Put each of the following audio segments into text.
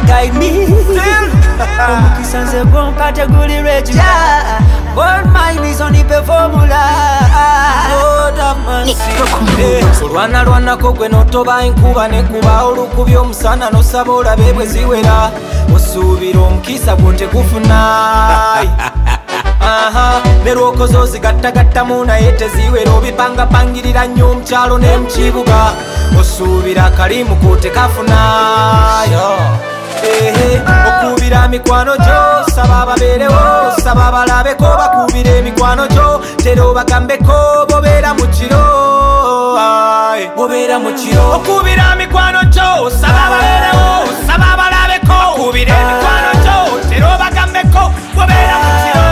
guide me. Omukisa nze gwo category regular. Gold mine is on the formula. Lord of mercy. Olwanalwanako gwe n'otoba enkuba nekuba olukubya omusana n'osaba olabe bwe ziwera. Osuubira omukisa gwo tegufuna. Ne lwokoze ozigattagattamu naye teziwera obipangapangirira nnyo omukyalo ne mu kibuga. Osuubira akalimu ko tekafunayo. Okubira mikwano gyo saba ababeerewo saba abalabeko bakubira emikwano gyo tera obagambeko bobeera mu kiro bobeera mu kiro. Okubira mikwano gyo saba ababeerewo saba abalabeko bakubira emikwano gyo tera obagambeko bobeera mu kiro.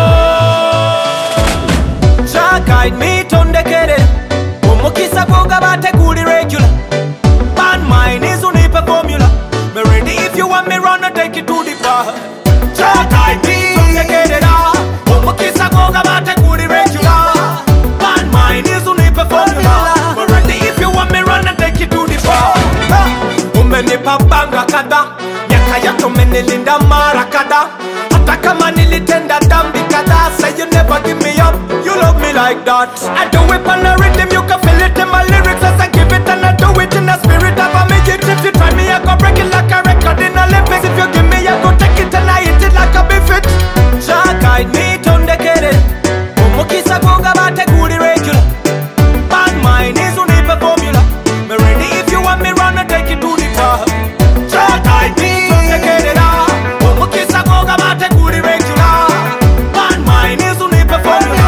Guide me tondekere omukisa gwo gabateguli regular. Bad mind is unipa formula. Me ready if you want me run and take it to the bar. Guide me tondekere da omukisa gwo gabateguli regular. Bad mind is unipa formula. Me ready if you want me run and take it to the bar. Umenipa banga kada nyaka yato menilinda mara kada. Hata kama nilitenda dhambi kada. Say you never give me up. You love me like that. I do it on the rhythm, you can feel it in my lyrics as I give it, and I do it in the spirit of a midget. If you try me, I go break it like a record in Olympics. If you give me, I go take it and I hit it like a biffit. Jah guide me tondekere omukisa gwo gabateguli regular. Bad mind is unipa formula. Me ready if you want me run and take it to the bar. Jah guide me tondekere da omukisa gwo gabateguli regular. Bad mind is unipa formula.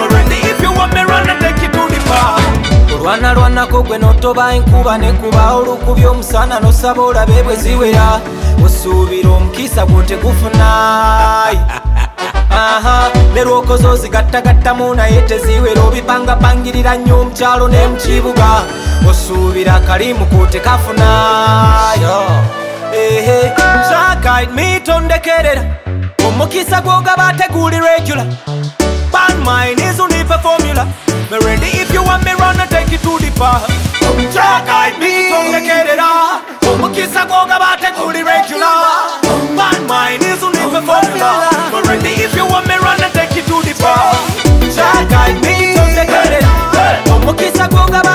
Olwanalwanako gwe n'otoba enkuba nekuba olukubya omusana n'osaba olabe bwe ziwera. Osuubira omukisa gwo tegufuna. Ne lwokoze ozigattagattamu naye teziwera obipangapangirira nnyo omukyalo ne mu kibuga. Osuubira akalimu ko tekafunayo. Jah guide me tondekerera omukisa gwo gabateguli regular. Bad mind is unipa formula. Me ready if you want me run and take it to the bar. Jah guide me tondekerera omukisa gwo gabateguli regular. Bad mind is unipa formula. Me ready if you want me run and take it to the bar. Jah guide me tondekerera omukisa gwo